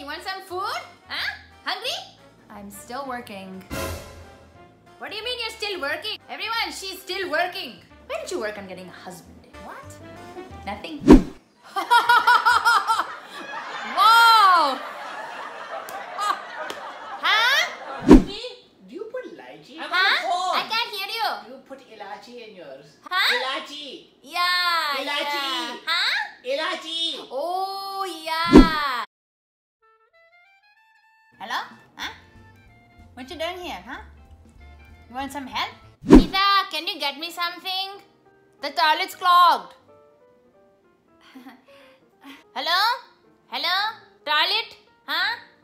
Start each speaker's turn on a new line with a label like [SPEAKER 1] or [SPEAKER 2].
[SPEAKER 1] You want some food? Huh? Hungry? I'm still working. What do you mean you're still working? Everyone, she's still working. Why did you work on getting a husband? What? Nothing. Wow! Huh?
[SPEAKER 2] Do you put lychee?
[SPEAKER 1] Huh? I can't hear you.
[SPEAKER 2] You put ilachi in yours.
[SPEAKER 1] Huh?
[SPEAKER 2] Ilachi.
[SPEAKER 1] Yeah.
[SPEAKER 2] Ilachi.
[SPEAKER 1] Yeah. Huh?
[SPEAKER 2] Ilachi.
[SPEAKER 1] Oh, yeah. Hello? Huh? What you doing here, huh? You want some help? Geeta, can you get me something? The toilet's clogged. Hello? Hello? Toilet? Huh?